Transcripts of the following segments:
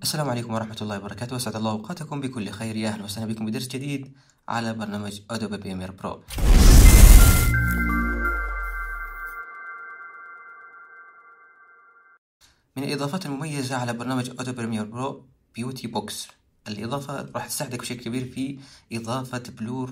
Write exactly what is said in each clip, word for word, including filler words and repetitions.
السلام عليكم ورحمة الله وبركاته، أسعد الله أوقاتكم بكل خير. يا أهلا وسهلا بكم بدرس جديد على برنامج أدوبي بريمير برو. من الإضافات المميزة على برنامج أدوبي بريمير برو بيوتي بوكس. الإضافة راح تساعدك بشكل كبير في إضافة بلور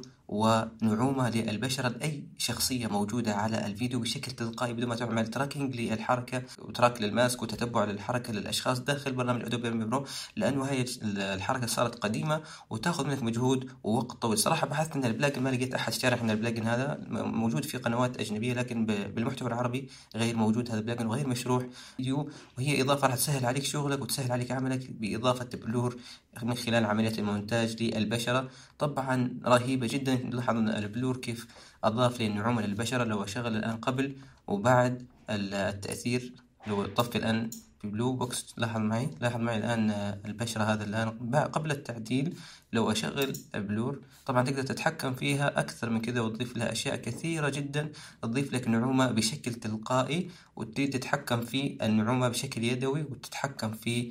ونعومة للبشرة لأي شخصية موجودة على الفيديو بشكل تلقائي بدون ما تعمل تراكنج للحركة وتراك للماسك وتتبع للحركة للأشخاص داخل برنامج أدوبي بريمير برو، لأنه هاي الحركة صارت قديمة وتاخذ منك مجهود ووقت طويل. صراحة بحثت عن البلاجن ما لقيت أحد شارح عن البلاجن هذا، موجود في قنوات أجنبية لكن بالمحتوى العربي غير موجود هذا البلاجن وغير مشروح فيديو، وهي إضافة راح تسهل عليك شغلك وتسهل عليك عملك بإضافة بلور من خلال عملية المونتاج للبشرة. طبعا رهيبة جدا. لاحظ البلور كيف أضاف لي النعومة للبشرة. لو أشغل الآن قبل وبعد التأثير، لو طفي الآن في بلو بوكس، لاحظ معي لاحظ معي الآن البشرة هذا الآن قبل التعديل. لو أشغل بلور طبعا تقدر تتحكم فيها أكثر من كذا وتضيف لها أشياء كثيرة جدا، تضيف لك نعومة بشكل تلقائي وتتحكم في النعومة بشكل يدوي وتتحكم في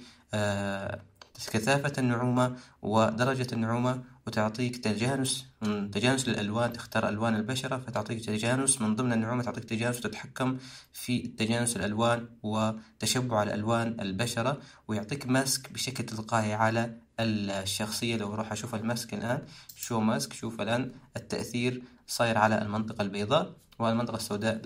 آه كثافة النعومة ودرجة النعومة، وتعطيك تجانس تجانس للألوان. تختار ألوان البشرة فتعطيك تجانس من ضمن النعومة، تعطيك تجانس وتتحكم في تجانس الألوان وتشبع الألوان البشرة، ويعطيك ماسك بشكل تلقائي على الشخصية. لو أروح أشوف الماسك الآن، شو ماسك، شوف الآن التأثير صاير على المنطقة البيضاء والمنطقة السوداء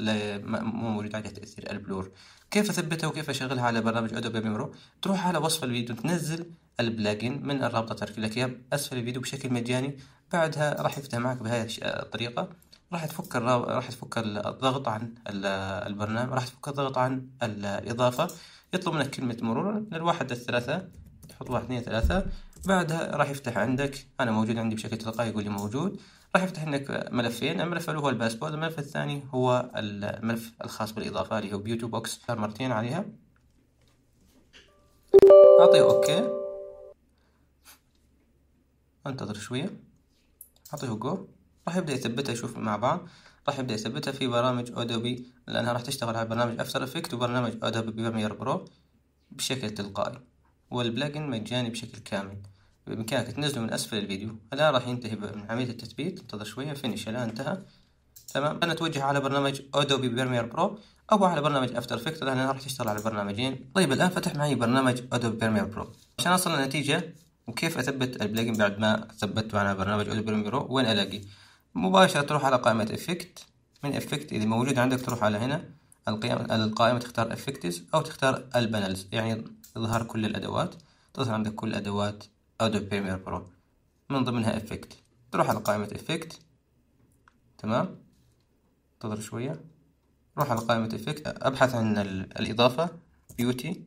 مو موجود عليها تأثير البلور. كيف أثبتها وكيف أشغلها على برنامج أدوبي بريمير برو؟ تروح على وصف الفيديو تنزل البلاجن من الرابطة ترك لك إياه أسفل الفيديو بشكل مجاني. بعدها راح يفتح معك بهذه الطريقة. راح تفك الراب... راح تفك الضغط عن البرنامج، راح تفك الضغط عن الإضافة. يطلب منك كلمة مرور من الواحد للثلاثة، تحط واحد اثنين ثلاثة. بعدها راح يفتح عندك، أنا موجود عندي بشكل تلقائي يقول لي موجود. راح يفتح عندك ملفين، الملف الأول هو الباسبورت، الملف الثاني هو الملف الخاص بالإضافة اللي هو بيوتي بوكس. مرتين عليها، أعطيه أوكي، انتظر شوية، أعطيه جو. راح يبدأ يثبتها. يشوف مع بعض راح يبدأ يثبتها في برامج أودوبي، لأنها راح تشتغل على برنامج أفتر إفكت وبرنامج أودوبي بريمير برو بشكل تلقائي، والبلاجن مجاني بشكل كامل. بإمكانك تنزله من أسفل الفيديو. الآن راح ينتهي من عملية التثبيت، انتظر شوية، فينيش، الآن انتهى تمام. أنا أتوجه على برنامج أودوبي بريمير برو أو على برنامج أفتر إفكت، لأنها راح تشتغل على برنامجين. طيب الآن فتح معي برنامج أودوبي بريمير برو. عشان أصل النتيجة وكيف أثبت البلاجن بعد ما ثبته على برنامج أودوبي بريمير برو، وين ألاقي؟ مباشرة تروح على قائمة إفكت. من إفكت إذا موجود عندك تروح على هنا القائمة القائمة تختار إفكتس أو تختار البانلز، يعني إظهار كل الأدوات. تظهر عندك كل أدوات أودوبي بريمير برو من ضمنها إفكت. تروح على قائمة إفكت تمام. انتظر شوية، روح على قائمة إفكت، أبحث عن الإضافة بيوتي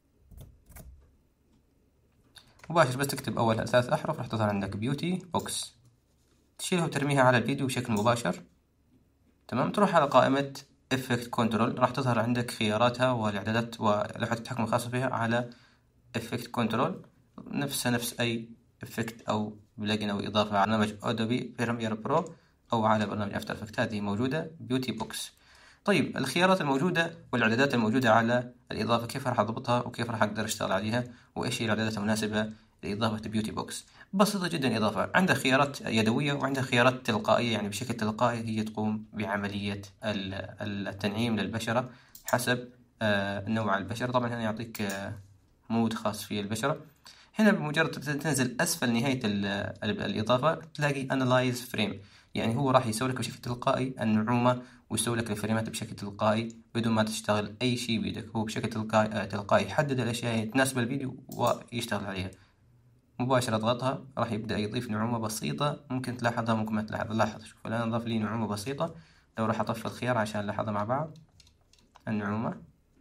مباشر، بس تكتب أول ثلاث أحرف راح تظهر عندك بيوتي بوكس، تشيلها وترميها على الفيديو بشكل مباشر تمام. تروح على قائمة إفكت كنترول، راح تظهر عندك خياراتها والإعدادات ولوحة التحكم الخاصة فيها على إفكت كنترول، نفسها نفس أي إفكت أو بلجن أو إضافة على برنامج أودوبي بريمير برو أو على برنامج أفتر إفكت. هذه موجودة بيوتي بوكس. طيب الخيارات الموجودة والإعدادات الموجودة على الإضافة كيف راح أضبطها وكيف راح أقدر أشتغل عليها وإيش هي الإعدادات المناسبة لإضافة بيوتي بوكس؟ بسيطة جدا. إضافة عندها خيارات يدوية وعندها خيارات تلقائية، يعني بشكل تلقائي هي تقوم بعملية التنعيم للبشرة حسب نوع البشرة. طبعا هنا يعطيك مود خاص في البشرة. هنا بمجرد تنزل أسفل نهاية الإضافة تلاقي Analyze Frame، يعني هو راح يسوي لك بشكل تلقائي النعومة ويسوي لك الفريمات بشكل تلقائي بدون ما تشتغل أي شيء بيدك. هو بشكل تلقائي تلقائي يحدد الأشياء تناسب الفيديو ويشتغل عليها. مباشرة اضغطها راح يبدأ يضيف نعومة بسيطة، ممكن تلاحظها ممكن ما تلاحظ. لاحظ، شوف الآن أضاف لي نعومة بسيطة. لو راح أطفي الخيار عشان نلاحظها مع بعض النعومة،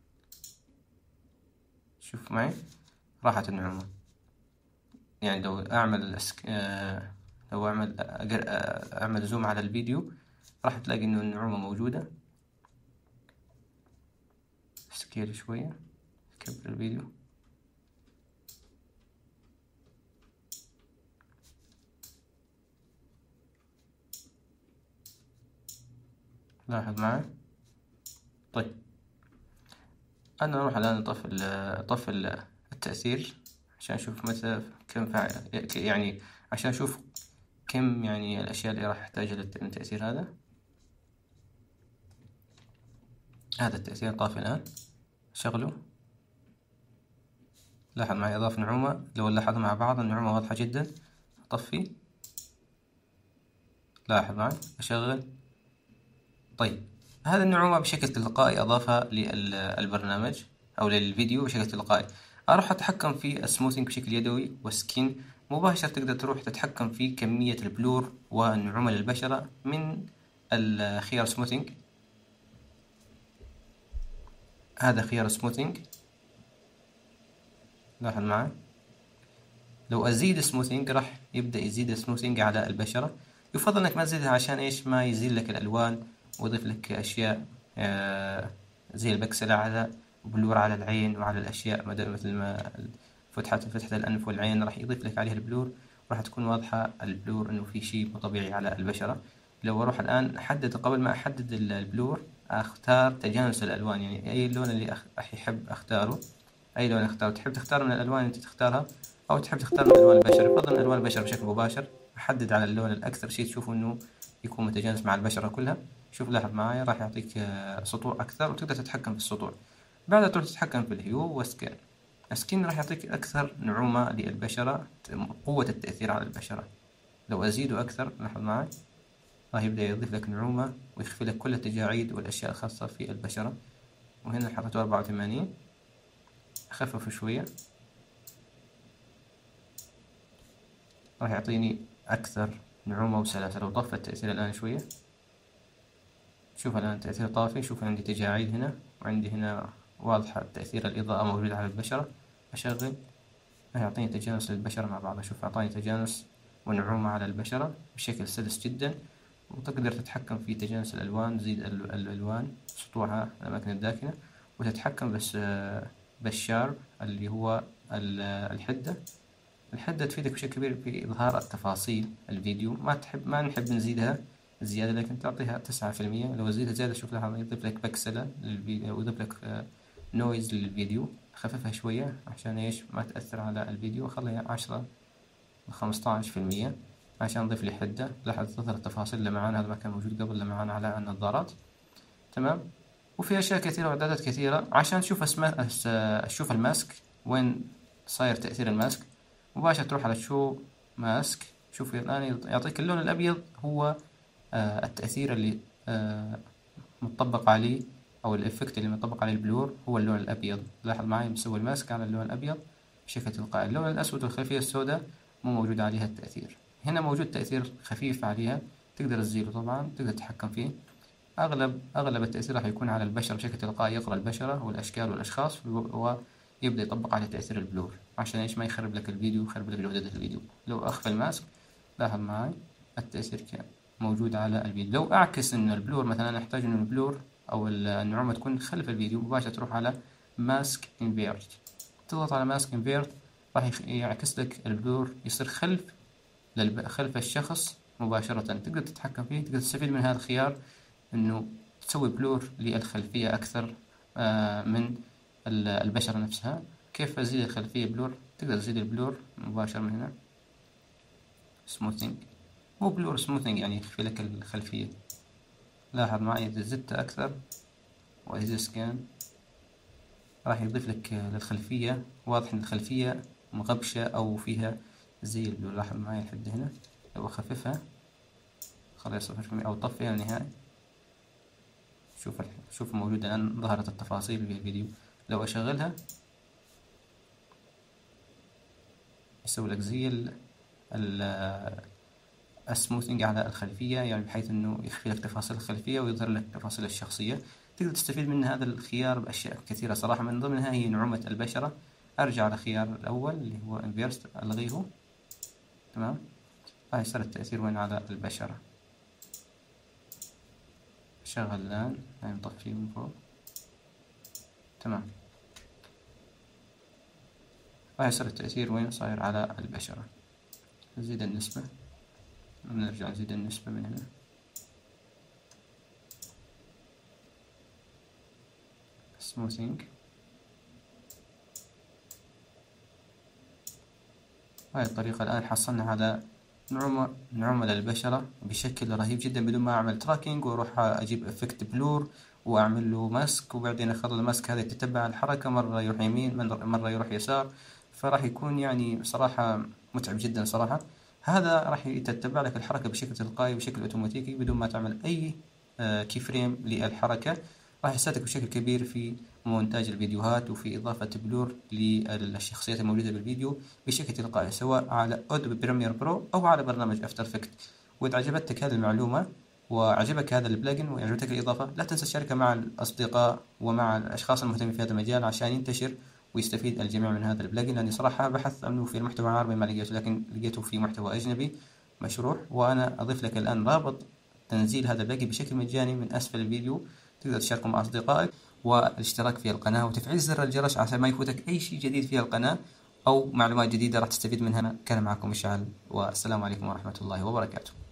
شوف معي راحت النعومة. يعني لو أعمل أسك... آه... لو أعمل أقر... أعمل زوم على الفيديو راح تلاقي إنه النعومة موجودة. سكيل شوية، كبر الفيديو. لاحظ معي. طيب أنا أروح الآن أطفي أطفي التأثير عشان أشوف متى كم فع... يعني عشان أشوف كم يعني الأشياء اللي راح أحتاجها للتأثير هذا. هذا التأثير طافي الآن، شغله. لاحظ معي إضافة نعومة، لو لاحظوا مع بعض النعومة واضحة جدا. أطفي، لاحظ معي، أشغل. طيب هذا النعومة بشكل تلقائي أضافها للبرنامج أو للفيديو بشكل تلقائي. أروح أتحكم في السموثينج بشكل يدوي والسكين مباشرة. تقدر تروح تتحكم في كمية البلور والنعومة للبشرة من الخيار سموثينج. هذا خيار سموثينج، لاحظ معي. لو أزيد سموثينج راح يبدأ يزيد سموثينج على البشرة. يفضل إنك ما تزيدها عشان إيش؟ ما يزيل لك الألوان ويضيف لك أشياء آه زي البكسلة على بلور على العين وعلى الأشياء مثل ما فتحة فتحة الأنف والعين راح يضيف لك عليها البلور، راح تكون واضحة البلور إنه في شيء مو طبيعي على البشرة. لو أروح الآن أحدد، قبل ما أحدد البلور أختار تجانس الألوان، يعني أي اللون اللي راح يحب أختاره. أي لون اختار، تحب تختار من الألوان اللي أنت تختارها أو تحب تختار من ألوان البشرة. يفضل من ألوان البشرة بشكل مباشر. أحدد على اللون الأكثر شيء تشوفه إنه يكون متجانس مع البشرة كلها. شوف لاحظ معايا راح يعطيك سطوع أكثر وتقدر تتحكم في السطوع. بعدها تروح تتحكم في الهيو والسكين. السكين راح يعطيك أكثر نعومة للبشرة، قوة التأثير على البشرة. لو أزيده أكثر لاحظ معي راح يبدأ يضيف لك نعومة ويخفي لك كل التجاعيد والأشياء الخاصة في البشرة. وهنا حطيته أربعة وثمانين، أخففه شوية راح يعطيني أكثر نعومة وسلاسة. لو طفى التأثير الآن شوية، شوف الآن التأثير طافي. شوف عندي تجاعيد هنا وعندي هنا واضحة تأثير الإضاءة موجود على البشرة. أشغل، راح يعطيني تجانس للبشرة مع بعضها. شوف أعطاني تجانس ونعومة على البشرة بشكل سلس جدا. وتقدر تتحكم في تجانس الألوان، تزيد الألوان سطوعها الأماكن الداكنة، وتتحكم بس بالشارب اللي هو الحدة. الحدة تفيدك بشكل كبير في إظهار التفاصيل الفيديو. ما تحب ما نحب نزيدها زيادة، لكن تعطيها تسعة في المية. لو زيدها زيادة شوف لاحظ يضيف لك بكسلة للفيديو ويضيف لك نويز للفيديو. خففها شوية عشان إيش ما تأثر على الفيديو. خليها عشرة لخمسطعش في المية عشان نضيف لي حدة. لاحظ تظهر التفاصيل لمعان، هذا ما كان موجود قبل لمعان على النظارات. تمام. وفي أشياء كثيرة وإعدادات كثيرة عشان تشوف اسمه تشوف الماسك وين صاير تأثير الماسك. مباشرة تروح على شو ماسك. شوف الآن يعطيك اللون الأبيض هو آه التأثير اللي آه مطبق عليه، أو الإفكت اللي مطبق عليه البلور هو اللون الأبيض. لاحظ معي مسوي الماسك على اللون الأبيض بشكل تلقائي. اللون الأسود والخلفية السوداء مو موجود عليها التأثير. هنا موجود تأثير خفيف عليها، تقدر تزيله طبعا، تقدر تتحكم فيه. أغلب أغلب التأثير راح يكون على البشرة بشكل تلقائي، يقرأ البشرة والأشكال والأشخاص ويبدأ يطبق عليه تأثير البلور عشان إيش ما يخرب لك الفيديو، يخرب لك جودة الفيديو. لو أخفى الماسك لاحظ معي التأثير كان موجود على الفيديو. لو أعكس إن البلور مثلا أحتاج إنه البلور أو النعومة تكون خلف الفيديو، مباشرة تروح على ماسك انفيرت، تضغط على ماسك انفيرت راح يعكس لك البلور يصير خلف خلف الشخص مباشرة. تقدر تتحكم فيه، تقدر تستفيد من هذا الخيار إنه تسوي بلور للخلفية أكثر من البشرة نفسها. كيف أزيد الخلفية بلور؟ تقدر تزيد البلور مباشرة من هنا، سموثينج، مو بلور سموثينج يعني يخفي لك الخلفية. لاحظ معي إذا زدت أكثر وإذا سكان راح يضيف لك للخلفية، واضح إن الخلفية مغبشة أو فيها زي البلور. لاحظ معي الحدة هنا، لو أخففها خليها صفر في المية أو طفيها النهائي. شوف شوف موجودة الآن، ظهرت التفاصيل في الفيديو. لو أشغلها يسوي لك زي ال ال السموثينج على الخلفية، يعني بحيث إنه يخفي لك تفاصيل الخلفية ويظهر لك تفاصيل الشخصية. تقدر تستفيد من هذا الخيار بأشياء كثيرة صراحة، من ضمنها هي نعومة البشرة. أرجع على خيار الأول اللي هو انفيرست، ألغيه. تمام. هاي صار التأثير وين على البشرة. شغل الآن، هاي نطفيه من فوق. تمام. هاي صار التأثير وين صاير على البشرة. نزيد النسبة، نرجع نزيد النسبة من هنا. سموثينج، هاي الطريقة الآن حصلنا على نعومة نعومة للبشرة بشكل رهيب جدا بدون ما أعمل تراكنج وأروح أجيب إفكت بلور وأعمل له ماسك، وبعدين أخلي الماسك هذا يتتبع الحركة، مرة يروح يمين مرة يروح يسار، فراح يكون يعني صراحة متعب جدا صراحة. هذا راح يتتبع لك الحركة بشكل تلقائي بشكل أوتوماتيكي بدون ما تعمل أي كي فريم للحركة. راح يساعدك بشكل كبير في مونتاج الفيديوهات وفي إضافة بلور للشخصيات الموجودة بالفيديو بشكل تلقائي، سواء على أودوبي بريمير برو أو على برنامج أفتر إفكت. وإذا عجبتك هذه المعلومة وعجبك هذا البلجن وعجبتك الإضافة، لا تنسى تشاركها مع الأصدقاء ومع الأشخاص المهتمين في هذا المجال عشان ينتشر ويستفيد الجميع من هذا البلجن، لأني صراحة بحثت عنه في المحتوى العربي ما لقيته، لكن لقيته في محتوى أجنبي مشروح. وأنا أضيف لك الآن رابط تنزيل هذا البلجن بشكل مجاني من أسفل الفيديو، تقدر تشاركه مع أصدقائك، والاشتراك في القناة وتفعيل زر الجرس عشان ما يفوتك أي شيء جديد في القناة أو معلومات جديدة راح تستفيد منها. كان معكم مشعل، والسلام عليكم ورحمة الله وبركاته.